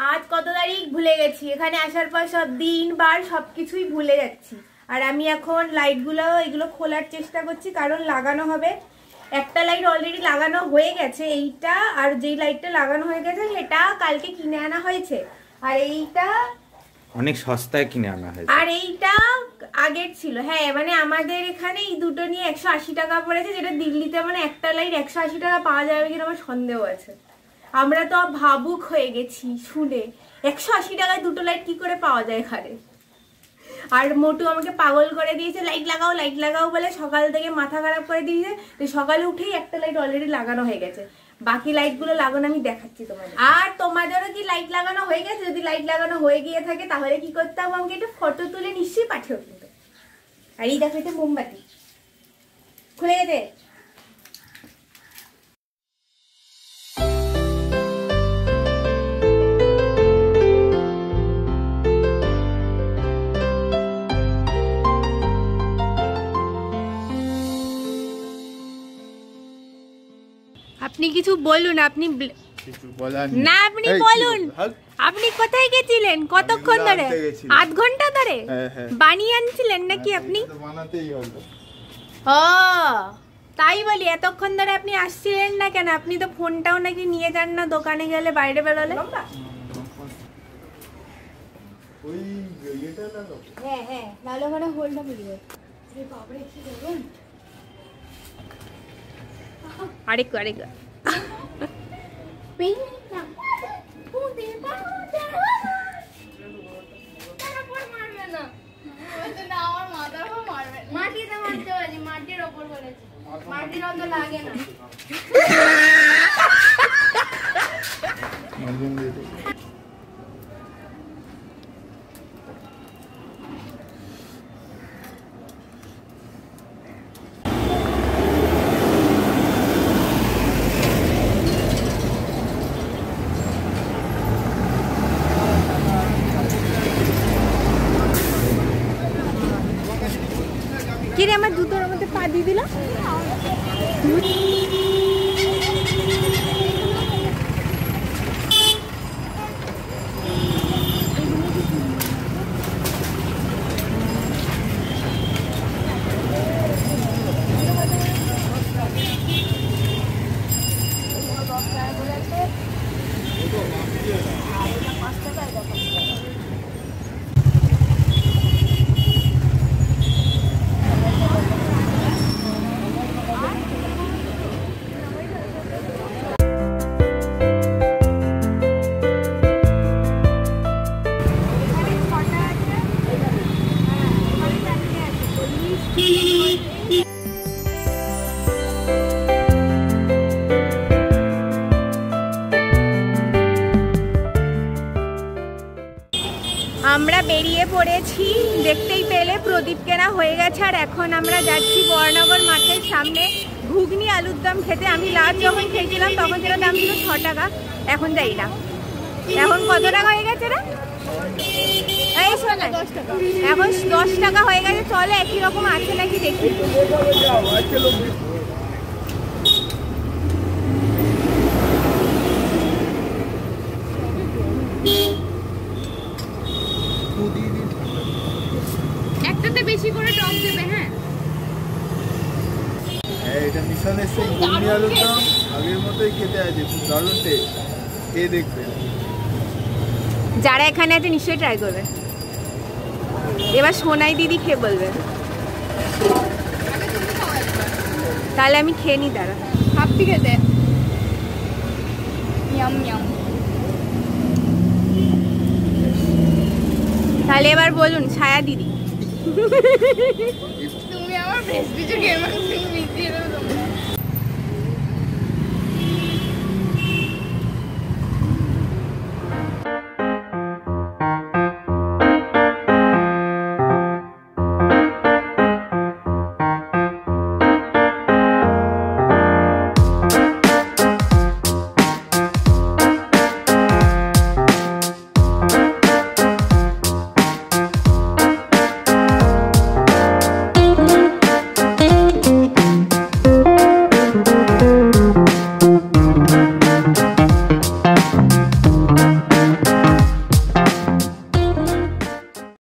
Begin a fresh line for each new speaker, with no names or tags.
আজ কত তারিখ ভুলে গেছি, এখানে আসার পর সব দিন বার সবকিছুই ভুলে যাচ্ছি। আর আমি এখন লাইটগুলো এগুলো খোলার চেষ্টা করছি, কারণ লাগানো হবে। একটা লাইট অলরেডি লাগানো হয়ে গেছে এইটা, আর যেই লাইটটা লাগানো হয়ে গেছে সেটা কালকে কিনে আনা হয়েছে, আর এইটা
অনেক সস্তায় কিনে আনা হয়েছে।
আর এইটা আগের ছিল। হ্যাঁ, মানে আমাদের এখানে এই দুটো নিয়ে 180 টাকা পড়েছে, যেটা দিল্লিতে মানে একটা লাইট 180 টাকা পাওয়া যাবে কিনা আমার সন্দেহ আছে। আমরা তো ভাবুক হয়ে গেছি শুনে, 180 টাকায় দুটো লাইট কি করে পাওয়া যায় এখানে। আর মোটু আমাকে পাগল করে দিয়েছে, লাইট লাগাও বলে সকাল থেকে মাথা খারাপ করে দিয়েছে। তো সকালে উঠেই একটা লাইট অলরেডি লাগানো হয়ে গেছে, বাকি লাইটগুলো লাগানো আমি দেখাচ্ছি তোমাদের। আর তোমাদেরও কি লাইট লাগানো হয়ে গেছে? যদি লাইট লাগানো হয়ে গিয়ে থাকে তাহলে কি করতে হবে, আমাকে একটা ফটো তুলে নিশ্চয়ই পাঠিও কিন্তু। আর এই দেখো, এটা মোমবাতি খুলে গেছে। আপনি কিছু বলুন, আপনি না আপনি বলুন, আপনি কোথায় গেছিলেন কতক্ষণ ধরে? আধ ঘন্টা ধরে বানিয়ে আনছিলেন নাকি আপনি? ও তাই বলি, এতক্ষণ ধরে আপনি আসছিলেন না কেন? আপনি তো ফোনটাও নাকি নিয়ে যান না দোকানে গেলে, বাইরে বেরোলে। হ্যাঁ হ্যাঁ, নাহলে ওখানে হোল্ডটা বুঝবে। আরেকটু মাটির ওপর বলেছি, মাটির অত লাগে না। কিরে আমার জুতোর মধ্যে পা দিয়ে দিল। আমরা বেরিয়ে পড়েছি, দেখতেই পেলে প্রদীপ কেনা হয়ে গেছে। আর এখন আমরা যাচ্ছি বড়নগর মাঠের সামনে ঘুগনি আলুর দম খেতে। আমি লাস্ট যখন খেয়েছিলাম তখন যেটা দাম ছিল 6 টাকা, এখন যাই না। এখন কত টাকা হয়ে গেছে রে? এই শোনা, এখন 10 টাকা হয়ে গেছে। চলে একই রকম আছে নাকি দেখি। একটাতে বেশি করে টক দেবে। হ্যাঁ,
এটা মিশনের সেই ঘুগনি আলুর দম আগের মতোই খেতে আছে, খুব দারুণ টেস্ট, খেয়ে দেখবে।
যারা এখানে আছে নিশ্চয়ই ট্রাই করবে। এবার সোনাই দিদি খেয়ে বলবে। তাহলে আমি খেয়ে নি, দাঁড়া হাফটি খেতে। তাহলে এবার বলুন ছায়া দিদি। তুমি আমার বেশ কিছু গেম মিশিয়ে